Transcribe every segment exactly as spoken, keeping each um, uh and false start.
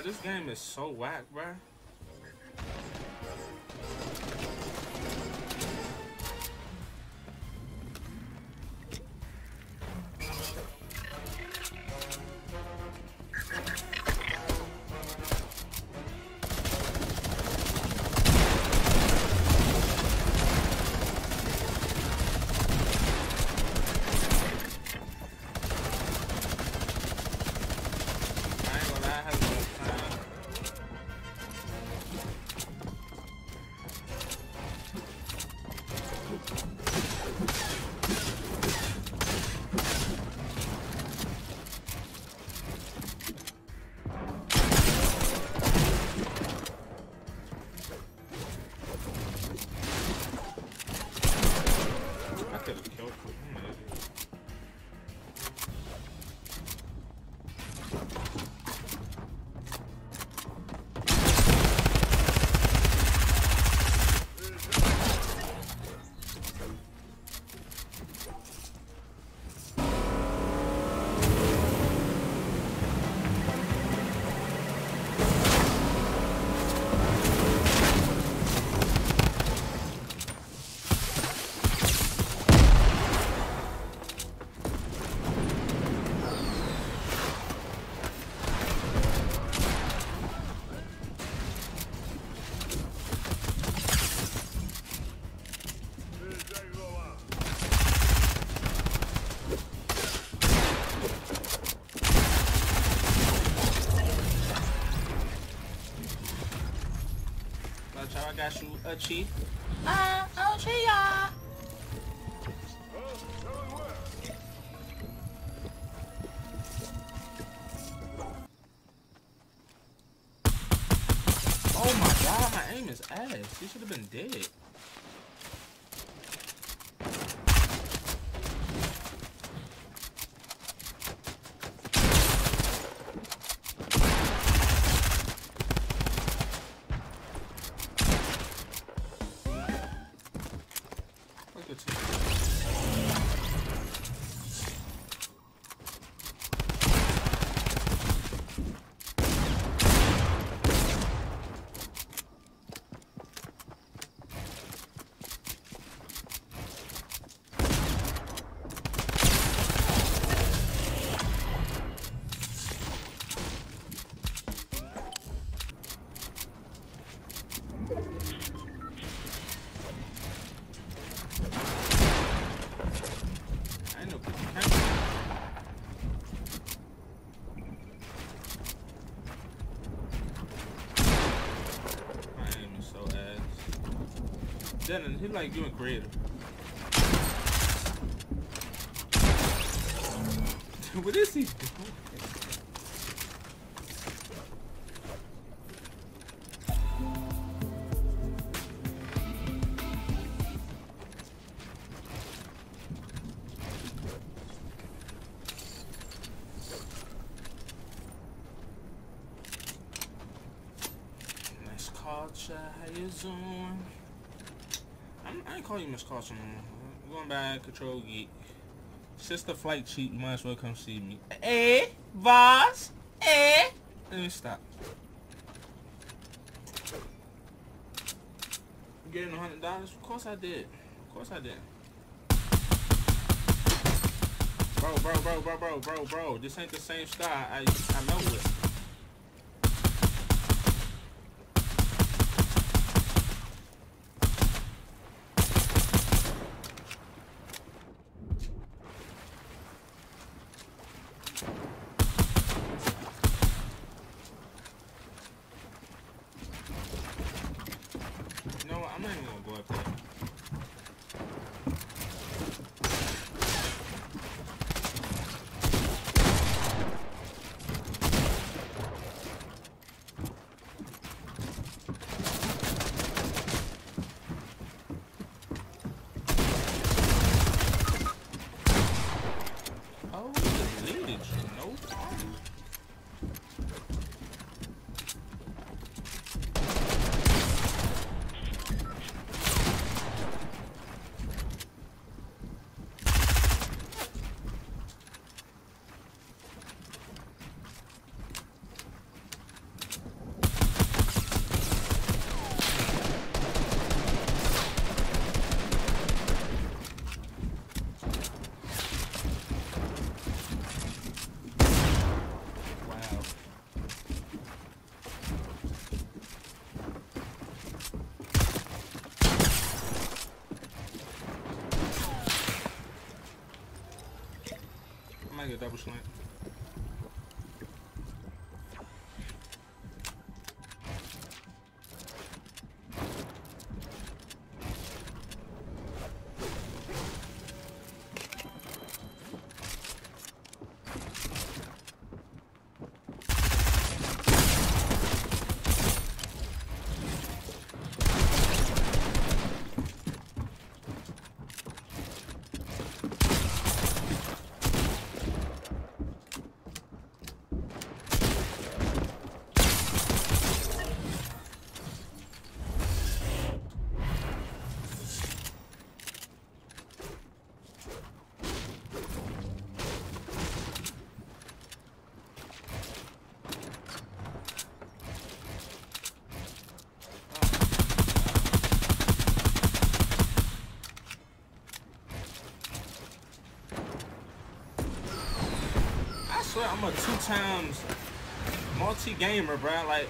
this game is so whack, bruh. I got you a cheat. Ah, oh, Chia. Oh my god, my aim is ass. You should have been dead. Then he like you and creative. What is he doing? Nice culture, how you doing? I ain't call you Miss Caution no more. I'm going back, Control Geek. Sister flight cheap, you might as well come see me. Eh? Voss? Eh? Let me stop. You getting a hundred dollars? Of course I did. Of course I did. Bro, bro, bro, bro, bro, bro, bro. This ain't the same sky I I know it. I'm not even gonna go up there. I get double slant. I'm a two times multi-gamer, bro. Like,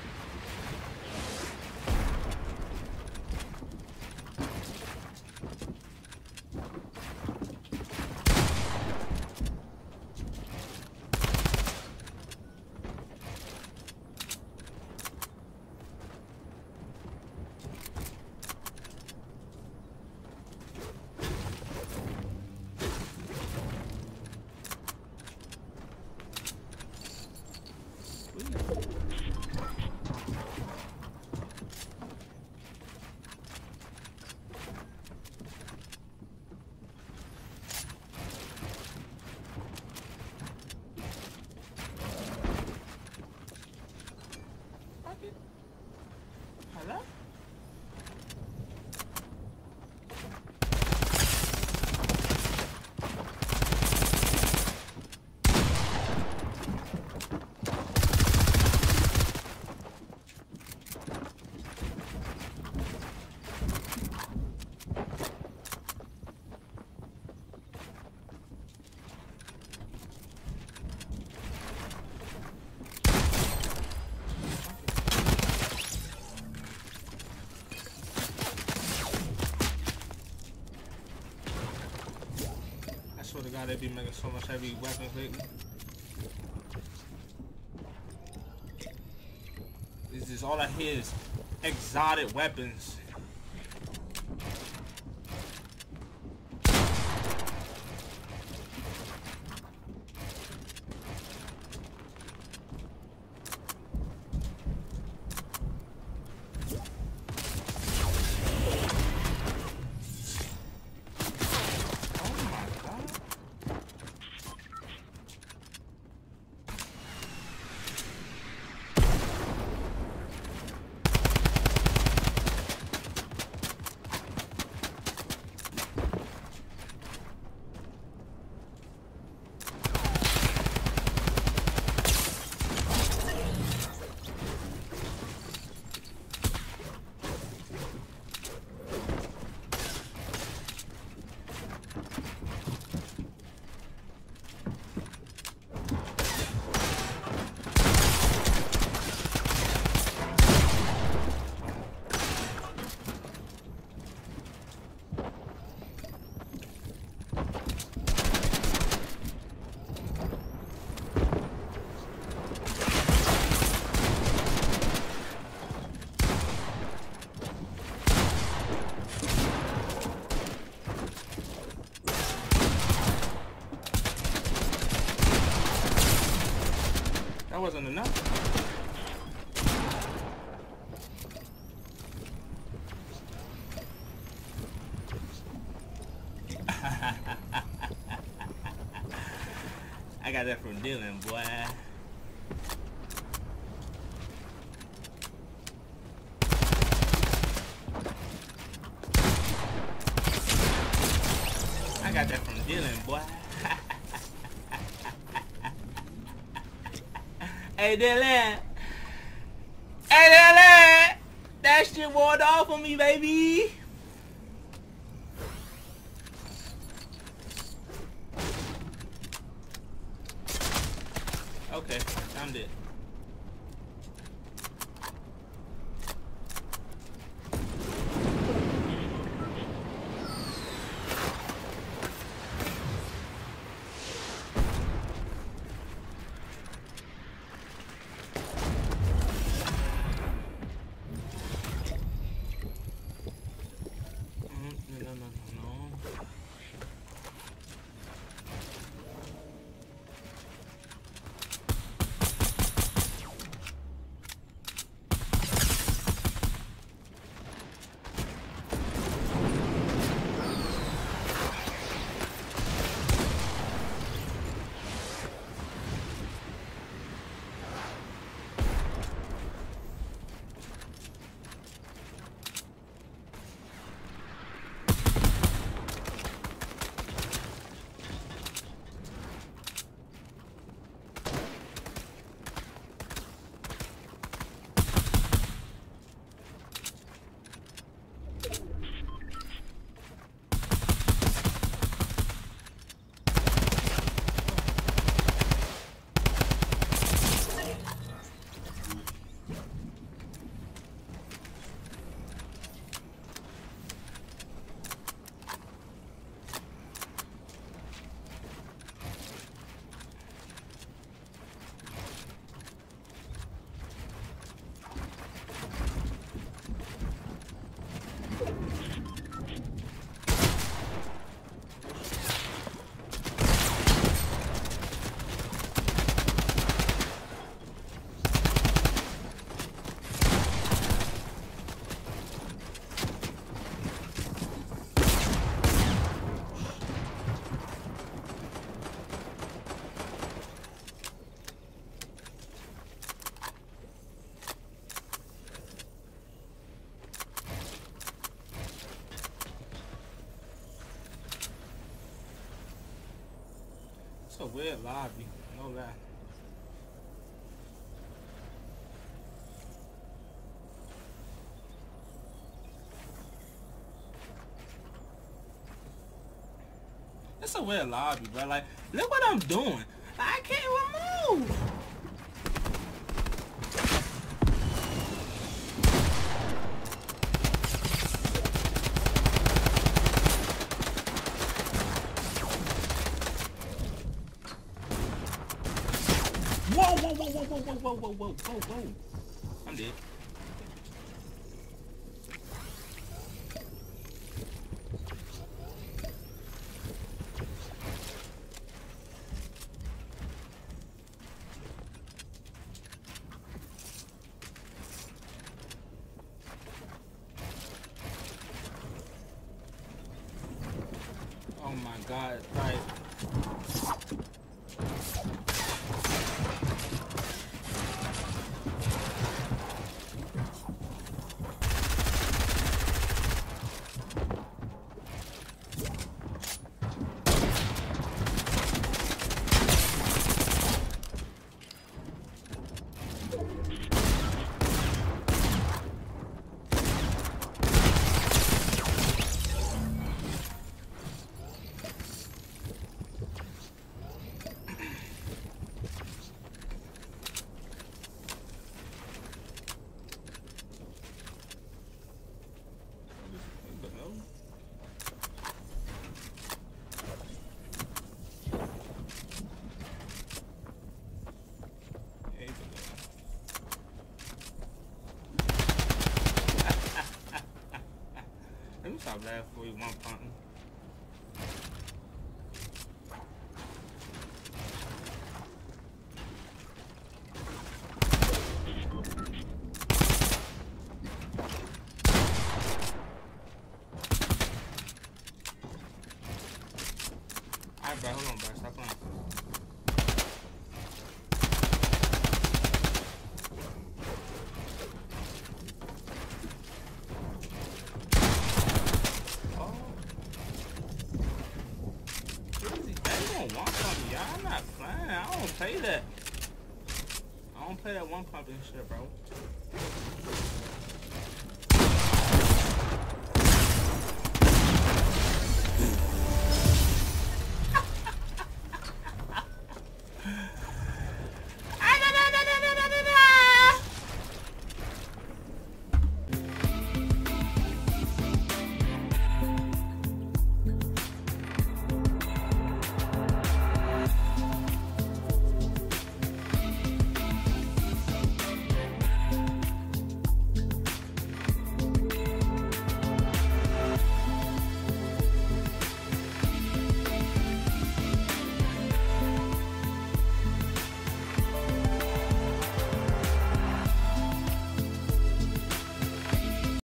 hello? I swear to God, they be making so much heavy weapons lately. This is all I hear is exotic weapons. That wasn't enough. I got that from Dylan, boy. I got that from Dylan, boy. Hey Dylan, hey Dylan, that shit wore off on me, baby. Okay, I'm dead. It's a weird lobby. No lie. It's a weird lobby, bro. Like, look what I'm doing. I can't remove. Whoa, whoa, whoa, whoa, whoa, whoa, whoa, whoa, whoa, whoa, whoa. I'm dead. Oh my God, right. Let me stop laughing for you, one pumping. Alright, bro, hold on, bro. Stop playing. I'm not playing. I don't play that. I don't play that one pumping shit, bro.